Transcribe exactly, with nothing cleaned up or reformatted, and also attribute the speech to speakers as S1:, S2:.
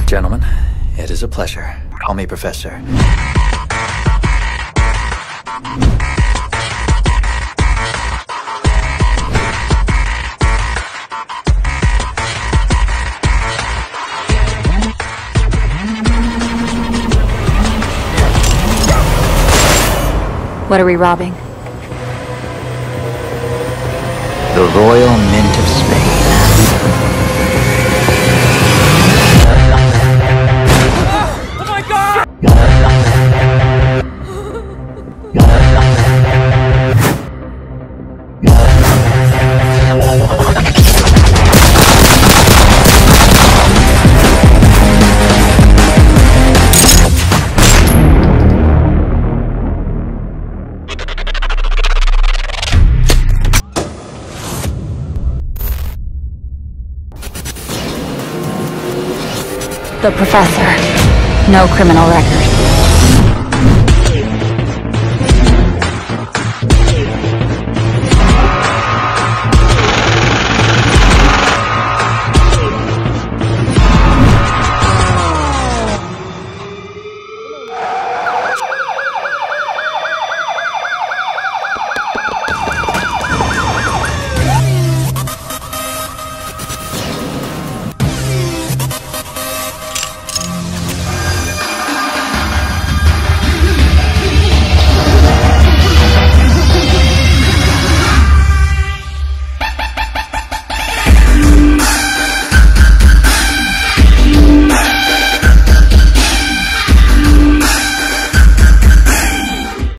S1: Gentlemen, it is a pleasure. Call me Professor.
S2: What are we robbing?
S1: The Royal Mint of Spain.
S3: Oh my God!
S2: The Professor. No criminal record.